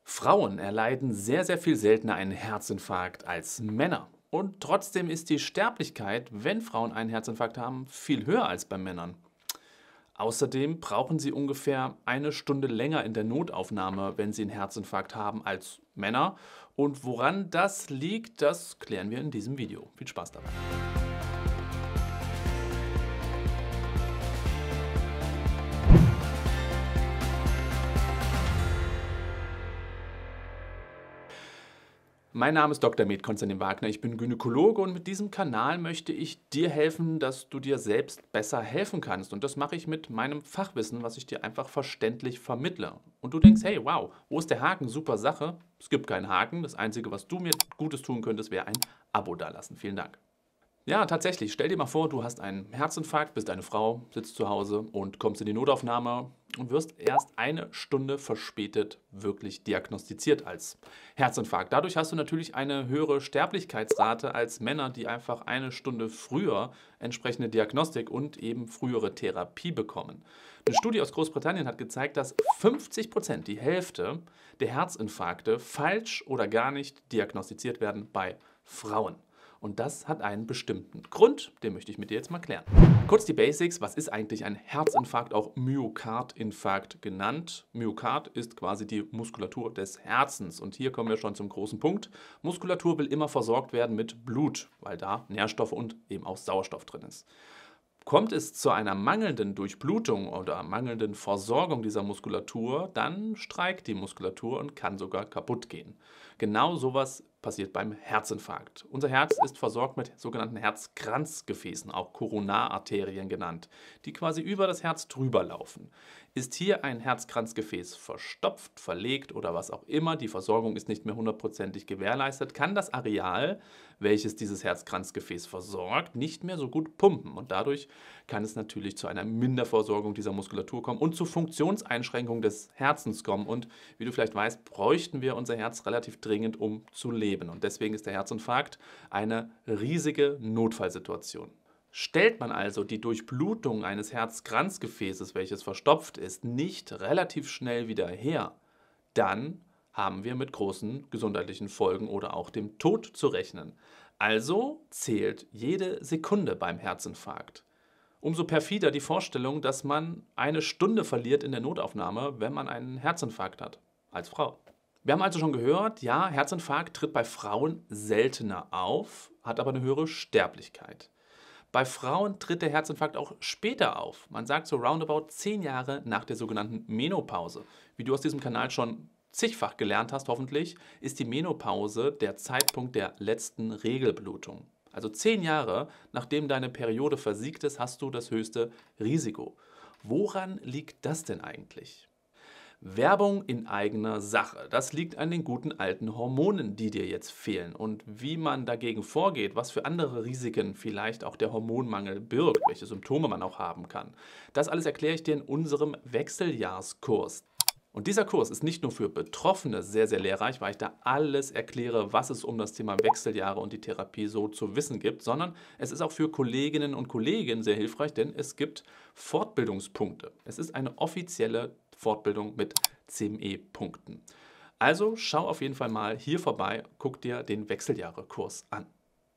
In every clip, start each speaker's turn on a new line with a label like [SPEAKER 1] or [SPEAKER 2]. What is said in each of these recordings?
[SPEAKER 1] Frauen erleiden sehr viel seltener einen Herzinfarkt als Männer. Und trotzdem ist die Sterblichkeit, wenn Frauen einen Herzinfarkt haben, viel höher als bei Männern. Außerdem brauchen sie ungefähr eine Stunde länger in der Notaufnahme, wenn sie einen Herzinfarkt haben, als Männer. Und woran das liegt, das klären wir in diesem Video. Viel Spaß dabei. Mein Name ist Dr. Med Konstantin Wagner, ich bin Gynäkologe und mit diesem Kanal möchte ich dir helfen, dass du dir selbst besser helfen kannst. Und das mache ich mit meinem Fachwissen, was ich dir einfach verständlich vermittle. Und du denkst, hey, wow, wo ist der Haken? Super Sache. Es gibt keinen Haken. Das Einzige, was du mir Gutes tun könntest, wäre ein Abo dalassen. Vielen Dank. Ja, tatsächlich. Stell dir mal vor, du hast einen Herzinfarkt, bist eine Frau, sitzt zu Hause und kommst in die Notaufnahme und wirst erst eine Stunde verspätet wirklich diagnostiziert als Herzinfarkt. Dadurch hast du natürlich eine höhere Sterblichkeitsrate als Männer, die einfach eine Stunde früher entsprechende Diagnostik und eben frühere Therapie bekommen. Eine Studie aus Großbritannien hat gezeigt, dass 50%, die Hälfte der Herzinfarkte, falsch oder gar nicht diagnostiziert werden bei Frauen. Und das hat einen bestimmten Grund, den möchte ich mit dir jetzt mal klären. Kurz die Basics, was ist eigentlich ein Herzinfarkt, auch Myokardinfarkt genannt? Myokard ist quasi die Muskulatur des Herzens. Und hier kommen wir schon zum großen Punkt. Muskulatur will immer versorgt werden mit Blut, weil da Nährstoffe und eben auch Sauerstoff drin ist. Kommt es zu einer mangelnden Durchblutung oder mangelnden Versorgung dieser Muskulatur, dann streikt die Muskulatur und kann sogar kaputt gehen. Genau sowas passiert beim Herzinfarkt. Unser Herz ist versorgt mit sogenannten Herzkranzgefäßen, auch Koronararterien genannt, die quasi über das Herz drüber laufen. Ist hier ein Herzkranzgefäß verstopft, verlegt oder was auch immer, die Versorgung ist nicht mehr hundertprozentig gewährleistet, kann das Areal, welches dieses Herzkranzgefäß versorgt, nicht mehr so gut pumpen. Und dadurch kann es natürlich zu einer Minderversorgung dieser Muskulatur kommen und zu Funktionseinschränkungen des Herzens kommen. Und wie du vielleicht weißt, bräuchten wir unser Herz relativ dringend, um zu leben. Und deswegen ist der Herzinfarkt eine riesige Notfallsituation. Stellt man also die Durchblutung eines Herzkranzgefäßes, welches verstopft ist, nicht relativ schnell wieder her, dann haben wir mit großen gesundheitlichen Folgen oder auch dem Tod zu rechnen. Also zählt jede Sekunde beim Herzinfarkt. Umso perfider die Vorstellung, dass man eine Stunde verliert in der Notaufnahme, wenn man einen Herzinfarkt hat, als Frau. Wir haben also schon gehört, ja, Herzinfarkt tritt bei Frauen seltener auf, hat aber eine höhere Sterblichkeit. Bei Frauen tritt der Herzinfarkt auch später auf. Man sagt so roundabout 10 Jahre nach der sogenannten Menopause. Wie du aus diesem Kanal schon zigfach gelernt hast, hoffentlich, ist die Menopause der Zeitpunkt der letzten Regelblutung. Also 10 Jahre, nachdem deine Periode versiegt ist, hast du das höchste Risiko. Woran liegt das denn eigentlich? Werbung in eigener Sache. Das liegt an den guten alten Hormonen, die dir jetzt fehlen. Und wie man dagegen vorgeht, was für andere Risiken vielleicht auch der Hormonmangel birgt, welche Symptome man auch haben kann. Das alles erkläre ich dir in unserem Wechseljahrskurs. Und dieser Kurs ist nicht nur für Betroffene sehr lehrreich, weil ich da alles erkläre, was es um das Thema Wechseljahre und die Therapie so zu wissen gibt, sondern es ist auch für Kolleginnen und Kollegen sehr hilfreich, denn es gibt Fortbildungspunkte. Es ist eine offizielle Fortbildung mit CME-Punkten. Also schau auf jeden Fall mal hier vorbei, guck dir den Wechseljahre-Kurs an.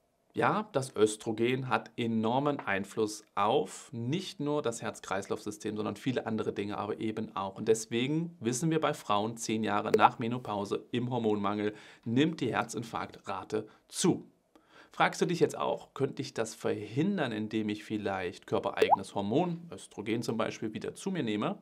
[SPEAKER 1] Ja, das Östrogen hat enormen Einfluss auf nicht nur das Herz-Kreislauf-System, sondern viele andere Dinge aber eben auch. Und deswegen wissen wir bei Frauen, 10 Jahre nach Menopause im Hormonmangel nimmt die Herzinfarktrate zu. Fragst du dich jetzt auch, könnte ich das verhindern, indem ich vielleicht körpereigenes Hormon, Östrogen zum Beispiel, wieder zu mir nehme?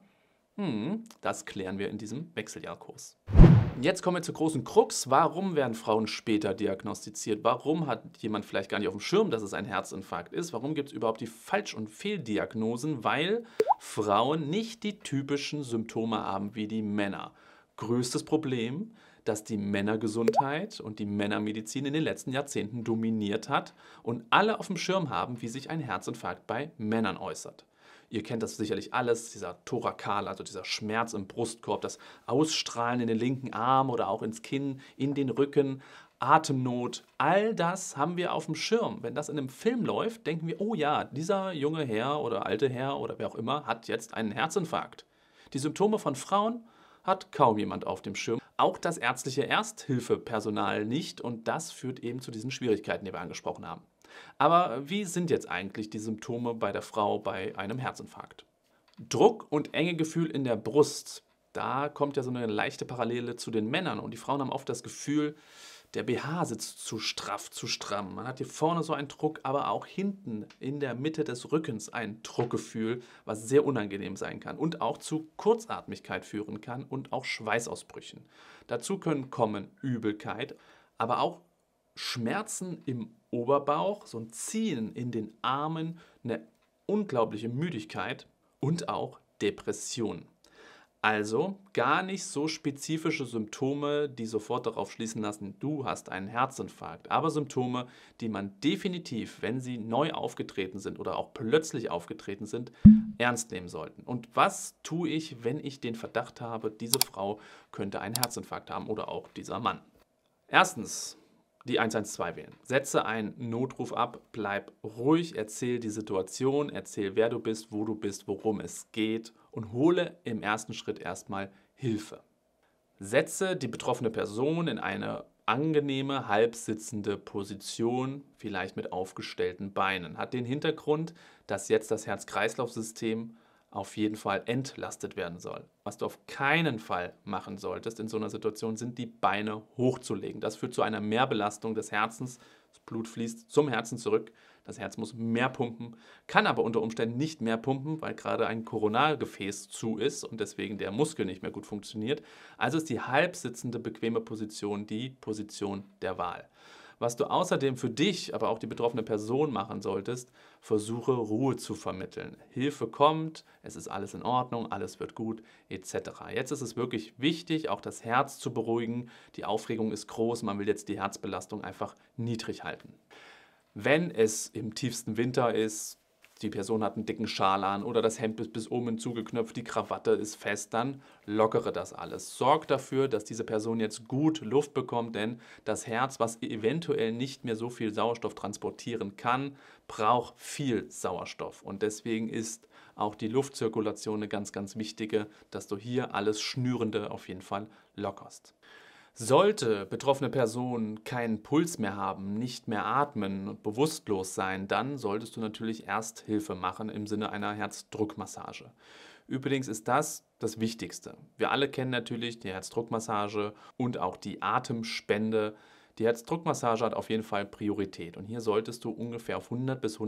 [SPEAKER 1] Das klären wir in diesem Wechseljahrkurs. Jetzt kommen wir zur großen Krux. Warum werden Frauen später diagnostiziert? Warum hat jemand vielleicht gar nicht auf dem Schirm, dass es ein Herzinfarkt ist? Warum gibt es überhaupt die Falsch- und Fehldiagnosen? Weil Frauen nicht die typischen Symptome haben wie die Männer. Größtes Problem, dass die Männergesundheit und die Männermedizin in den letzten Jahrzehnten dominiert hat und alle auf dem Schirm haben, wie sich ein Herzinfarkt bei Männern äußert. Ihr kennt das sicherlich alles, dieser Thorakal, also dieser Schmerz im Brustkorb, das Ausstrahlen in den linken Arm oder auch ins Kinn, in den Rücken, Atemnot. All das haben wir auf dem Schirm. Wenn das in einem Film läuft, denken wir, oh ja, dieser junge Herr oder alte Herr oder wer auch immer hat jetzt einen Herzinfarkt. Die Symptome von Frauen hat kaum jemand auf dem Schirm. Auch das ärztliche Ersthilfepersonal nicht und das führt eben zu diesen Schwierigkeiten, die wir angesprochen haben. Aber wie sind jetzt eigentlich die Symptome bei der Frau bei einem Herzinfarkt? Druck und enge Gefühl in der Brust, da kommt ja so eine leichte Parallele zu den Männern und die Frauen haben oft das Gefühl, der BH sitzt zu straff, zu stramm. Man hat hier vorne so einen Druck, aber auch hinten in der Mitte des Rückens ein Druckgefühl, was sehr unangenehm sein kann und auch zu Kurzatmigkeit führen kann und auch Schweißausbrüchen. Dazu können kommen Übelkeit, aber auch Schmerzen im Oberbauch, so ein Ziehen in den Armen, eine unglaubliche Müdigkeit und auch Depressionen. Also gar nicht so spezifische Symptome, die sofort darauf schließen lassen, du hast einen Herzinfarkt, aber Symptome, die man definitiv, wenn sie neu aufgetreten sind oder auch plötzlich aufgetreten sind, ernst nehmen sollten. Und was tue ich, wenn ich den Verdacht habe, diese Frau könnte einen Herzinfarkt haben oder auch dieser Mann? Erstens, die 112 wählen. Setze einen Notruf ab, bleib ruhig, erzähl die Situation, erzähl, wer du bist, worum es geht und hole im ersten Schritt erstmal Hilfe. Setze die betroffene Person in eine angenehme, halbsitzende Position, vielleicht mit aufgestellten Beinen. Hat den Hintergrund, dass jetzt das Herz-Kreislauf-System auf jeden Fall entlastet werden soll. Was du auf keinen Fall machen solltest in so einer Situation, sind die Beine hochzulegen. Das führt zu einer Mehrbelastung des Herzens. Das Blut fließt zum Herzen zurück. Das Herz muss mehr pumpen, kann aber unter Umständen nicht mehr pumpen, weil gerade ein Koronargefäß zu ist und deswegen der Muskel nicht mehr gut funktioniert. Also ist die halbsitzende, bequeme Position die Position der Wahl. Was du außerdem für dich, aber auch die betroffene Person machen solltest, versuche Ruhe zu vermitteln. Hilfe kommt, es ist alles in Ordnung, alles wird gut, etc. Jetzt ist es wirklich wichtig, auch das Herz zu beruhigen. Die Aufregung ist groß, man will jetzt die Herzbelastung einfach niedrig halten. Wenn es im tiefsten Winter ist, die Person hat einen dicken Schal an oder das Hemd ist bis oben zugeknöpft, die Krawatte ist fest, dann lockere das alles. Sorg dafür, dass diese Person jetzt gut Luft bekommt, denn das Herz, was eventuell nicht mehr so viel Sauerstoff transportieren kann, braucht viel Sauerstoff. Und deswegen ist auch die Luftzirkulation eine ganz, ganz wichtige, dass du hier alles Schnürende auf jeden Fall lockerst. Sollte betroffene Person keinen Puls mehr haben, nicht mehr atmen und bewusstlos sein, dann solltest du natürlich Ersthilfe machen im Sinne einer Herzdruckmassage. Übrigens ist das das Wichtigste. Wir alle kennen natürlich die Herzdruckmassage und auch die Atemspende. Die Herzdruckmassage hat auf jeden Fall Priorität und hier solltest du ungefähr auf 100 bis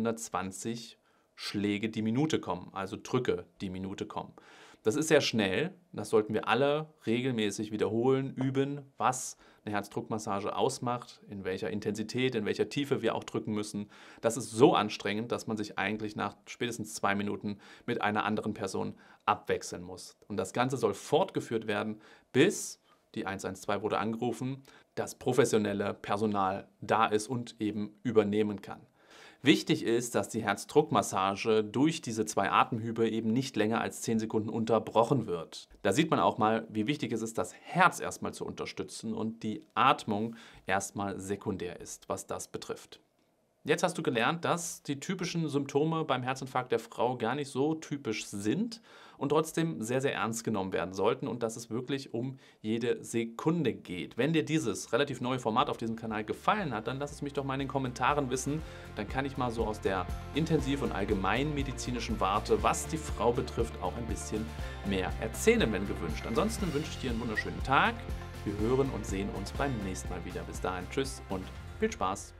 [SPEAKER 1] 120 Schläge die Minute kommen, also Drücke die Minute kommen. Das ist sehr schnell, das sollten wir alle regelmäßig wiederholen, üben, was eine Herzdruckmassage ausmacht, in welcher Intensität, in welcher Tiefe wir auch drücken müssen. Das ist so anstrengend, dass man sich eigentlich nach spätestens 2 Minuten mit einer anderen Person abwechseln muss. Und das Ganze soll fortgeführt werden, bis die 112 wurde angerufen, das professionelle Personal da ist und eben übernehmen kann. Wichtig ist, dass die Herzdruckmassage durch diese 2 Atemhübe eben nicht länger als 10 Sekunden unterbrochen wird. Da sieht man auch mal, wie wichtig es ist, das Herz erstmal zu unterstützen und die Atmung erstmal sekundär ist, was das betrifft. Jetzt hast du gelernt, dass die typischen Symptome beim Herzinfarkt der Frau gar nicht so typisch sind und trotzdem sehr, sehr ernst genommen werden sollten und dass es wirklich um jede Sekunde geht. Wenn dir dieses relativ neue Format auf diesem Kanal gefallen hat, dann lass es mich doch mal in den Kommentaren wissen. Dann kann ich mal so aus der intensiv- und allgemeinmedizinischen Warte, was die Frau betrifft, auch ein bisschen mehr erzählen, wenn gewünscht. Ansonsten wünsche ich dir einen wunderschönen Tag. Wir hören und sehen uns beim nächsten Mal wieder. Bis dahin, tschüss und viel Spaß.